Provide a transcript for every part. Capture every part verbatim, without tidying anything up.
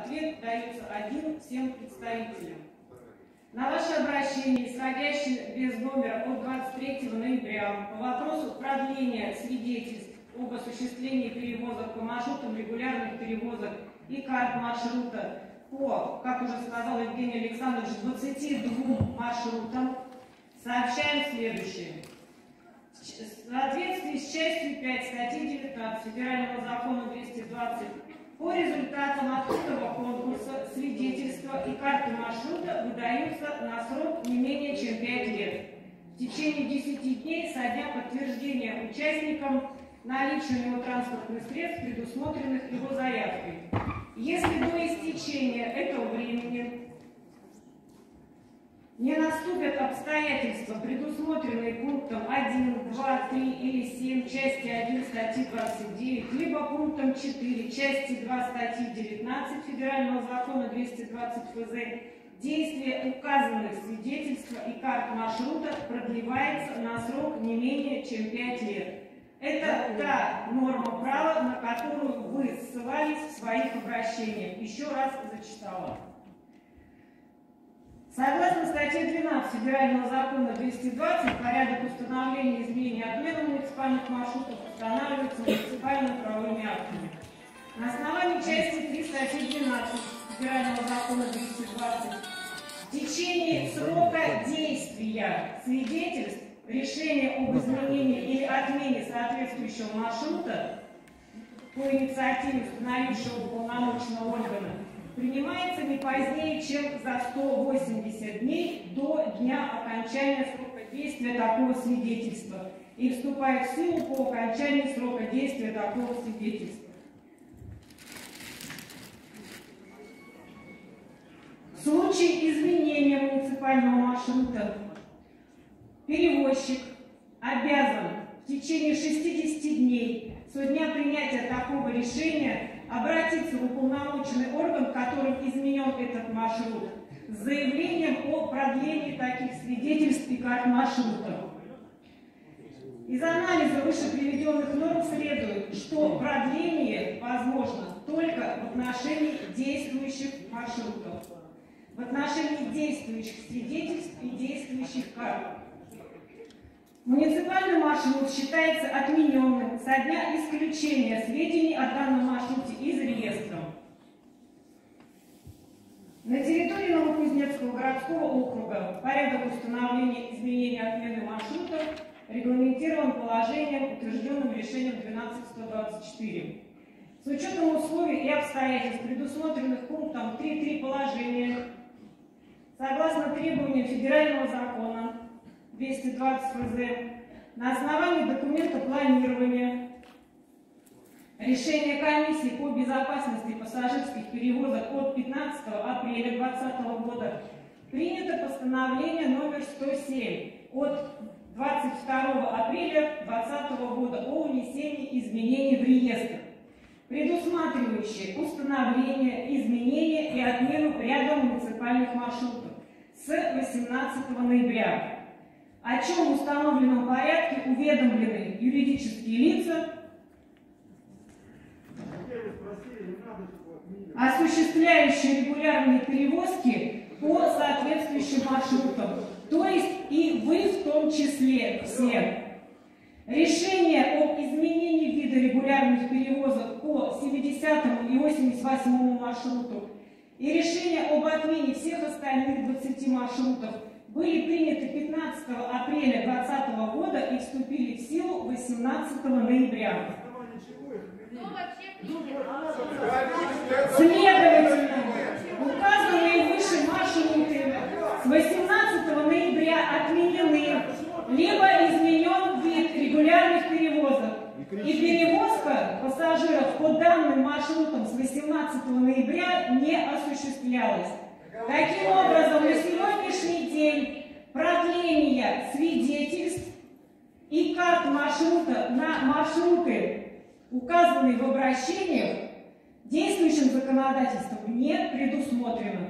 Ответ дается один всем представителям. На ваше обращение, исходящее без номера от двадцать третьего ноября по вопросу продления свидетельств об осуществлении перевозок по маршрутам регулярных перевозок и карт маршрута по, как уже сказал Евгений Александрович, двадцати двум маршрутам, сообщаем следующее. В соответствии с частью пять статьи девятнадцать Федерального закона двести двадцать по результатам открытого конкурса свидетельства и карты маршрута выдаются на срок не менее чем пять лет. В течение десяти дней со дня подтверждения участникам наличия у него транспортных средств, предусмотренных его заявкой. Если до истечения этого времени не наступят обстоятельства, предусмотренные пунктом один, два, три или семь части один статьи двадцать девять, либо пунктом четыре части два статьи девятнадцать Федерального закона двести двадцать Ф З, действие указанных свидетельств и карт маршрута продлевается на срок не менее чем пять лет. Это та норма права, на которую вы ссылались в своих обращениях. Еще раз зачитала. Согласно статье двенадцать Федерального закона двести двадцать, порядок установления изменения отмены муниципальных маршрутов устанавливается муниципальными правовыми актами. На основании части три статьи двенадцать Федерального закона двести двадцать в течение срока действия свидетельств, решения об изменении или отмене соответствующего маршрута по инициативе установившего уполномоченного органа принимается не позднее, чем за сто восемьдесят дней до дня окончания срока действия такого свидетельства и вступает в силу по окончании срока действия такого свидетельства. В случае изменения муниципального маршрута перевозчик обязан в течение шестидесяти дней со дня принятия такого решения обратиться в уполномоченный орган, которым изменен этот маршрут, с заявлением о продлении таких свидетельств и карт маршрута. Из анализа выше приведенных норм следует, что продление возможно только в отношении действующих маршрутов, в отношении действующих свидетельств и действующих карт. Муниципальный маршрут считается отмененным со дня исключения сведений о данном маршруте из реестра. На территории Новокузнецкого городского округа порядок установления изменения отмены маршрута регламентирован положением, утвержденным решением двенадцать сто двадцать четыре. С учетом условий и обстоятельств, предусмотренных пунктом три точка три положения, согласно требованиям Федерального закона двести двадцать Ф З, на основании документа планирования решения комиссии по безопасности пассажирских перевозок от пятнадцатого апреля две тысячи двадцатого года принято постановление номер сто семь от двадцать второго апреля две тысячи двадцатого года о внесении изменений в реестр, предусматривающее установление, изменение и отмену ряда муниципальных маршрутов с восемнадцатого ноября. О чем в установленном порядке уведомлены юридические лица, осуществляющие регулярные перевозки по соответствующим маршрутам, то есть и вы в том числе все. Решение об изменении вида регулярных перевозок по семидесятому и восемьдесят восьмому маршруту и решение об отмене всех остальных двадцати маршрутов были приняты пятнадцатого апреля две тысячи двадцатого года и вступили в силу восемнадцатого ноября. Следовательно, указанные выше маршруты с восемнадцатого ноября отменены, либо изменен вид регулярных перевозок, и перевозка пассажиров по данным маршрутам с восемнадцатого ноября не осуществлялась. Таким образом, на сегодняшний день продление свидетельств и карт маршрута на маршруты, указанные в обращениях, действующим законодательством не предусмотрено.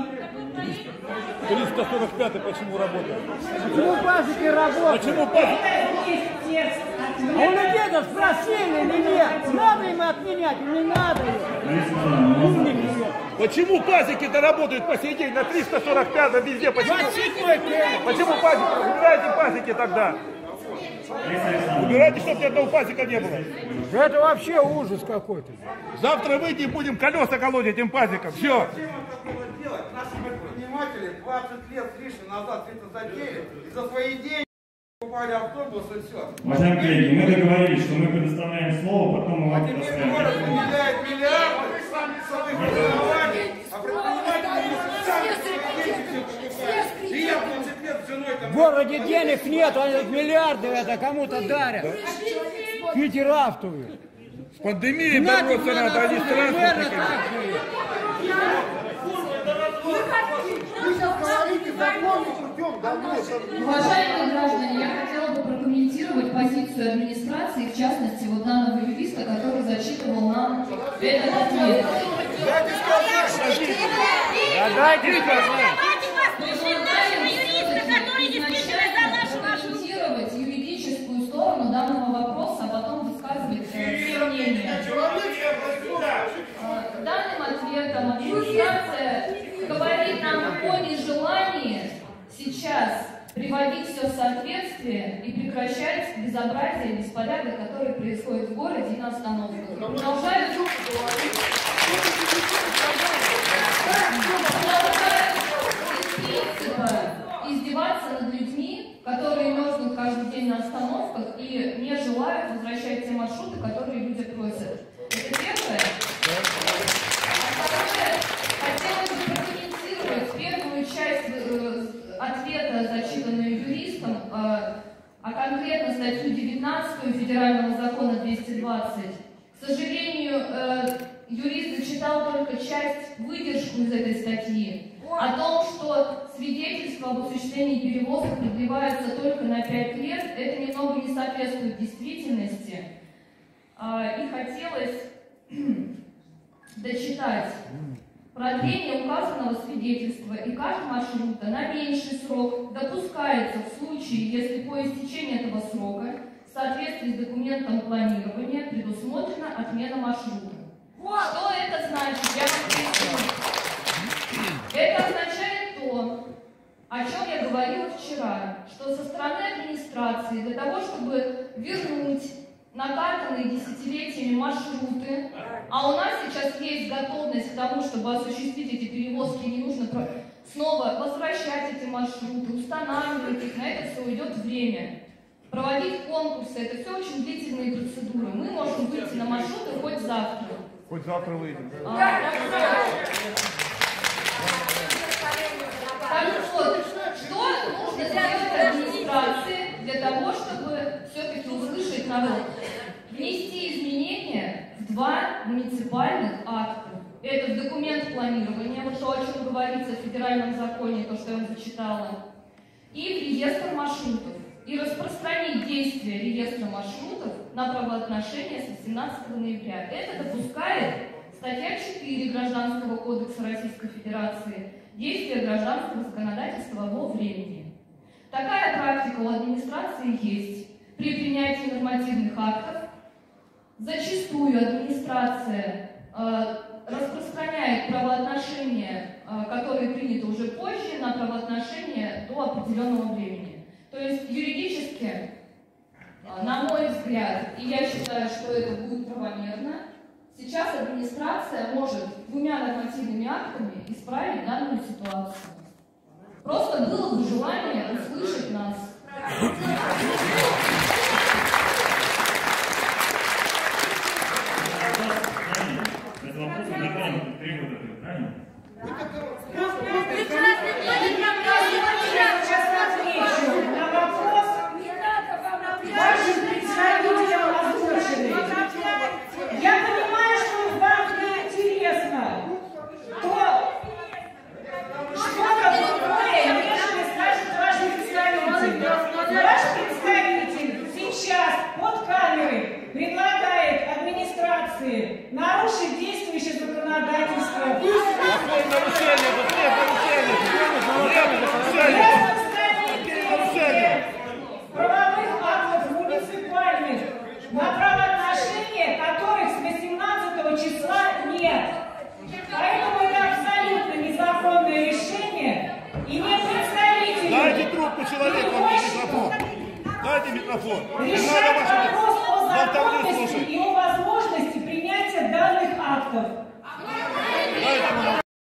триста сорок пятый почему работает? Почему пасеки работают? Почему пасеки? Это есть текст ответа. А у людей спросили или нет? Надо им отменять или не надо? Умники. Почему пасеки-то работают по сей день на триста сорок пятом везде? Почему, почему пасеки? Убирайте пасеки тогда. Убирайте, чтобы ни одного пасека не было. Это вообще ужас какой-то. Завтра выйдем и будем колеса колоть этим пасеком. Все. Наши предприниматели двадцать лет с лишним назад это затеяли и за свои деньги покупали автобус и все. Уважаемые коллеги, мы договорились, что мы предоставляем слово, потом мы А вам теперь предоставим. город выделяет миллиарды своих образований, а предприниматели не сами свои деньги покупают. И я двадцать лет с женой там... В городе денег нет, они миллиарды это кому-то дарят. Питеравтовые. С пандемией бороться надо, а не с транспортниками. Уважаемые граждане, я хотела бы прокомментировать позицию администрации, в частности, вот данного юриста, который зачитывал нам этот ответ. Дайте сказать. Прокомментировать юридическую сторону данного вопроса, а потом высказывать все мнения. Данным ответом администрация говорит нам о нежелании сейчас приводить все в соответствие и прекращать безобразие и беспорядок, который происходит в городе и на остановках. Продолжают издеваться над людьми, которые мерзнут каждый день на остановках и не желают возвращать те маршруты, которые люди просят. Это первое. Хотелось бы прокомментировать первую часть э, ответа, зачитанную юристом, э, а конкретно статью девятнадцатую Федерального закона двести двадцать. К сожалению, э, юрист зачитал только часть, выдержку из этой статьи, о том, что свидетельство об осуществлении перевозок продлевается только на пять лет, это немного не соответствует действительности. Э, и хотелось дочитать. Продление указанного свидетельства и карт маршрута на меньший срок допускается в случае, если по истечении этого срока в соответствии с документом планирования предусмотрена отмена маршрута. Что это значит? Я вам объясню. Это означает то, о чем я говорила вчера, что со стороны администрации для того, чтобы вернуть накатанные десятилетиями маршруты, а у нас сейчас есть готовность к тому, чтобы осуществить эти перевозки, не нужно снова возвращать эти маршруты, устанавливать их, на это все уйдет время. Проводить конкурсы, это все очень длительные процедуры. Мы можем выйти на маршруты хоть завтра. Хоть завтра выйдем. А, так вот, что нужно сделать администрации для того, чтобы все-таки услышать народ? Внести изменения в два муниципальных акта. Это в документ планирования, вот то, о чем говорится в федеральном законе, то, что я вам зачитала, и в реестр маршрутов. И распространить действие реестра маршрутов на правоотношения с восемнадцатого ноября. Это допускает статья четыре Гражданского кодекса Российской Федерации «Действие гражданского законодательства во времени». Такая практика у администрации есть. При принятии нормативных актов зачастую администрация э, распространяет правоотношения, э, которые приняты уже позже, на правоотношения до определенного времени. То есть юридически, э, на мой взгляд, и я считаю, что это будет правомерно, сейчас администрация может двумя нормативными актами исправить данную ситуацию. Просто было бы желание услышать нас. Это вопрос, который требует ответа, правильно? Сейчас отвечу на вопрос вашим представителям озвученный. Я понимаю, что вам не интересно то, что-то другое, нежели скажет ваш представитель. Ваш представитель сейчас под камерой предлагает администрации нарушить действующее законодательство. Какое нарушение? Нарушение! Правовых актов муниципальных, на правоотношения которых с восемнадцатого числа нет. Поэтому это человек вам микрофон. Дайте микрофон. Не надо Решать вашу вопрос о болтовню законности слушать. и о возможности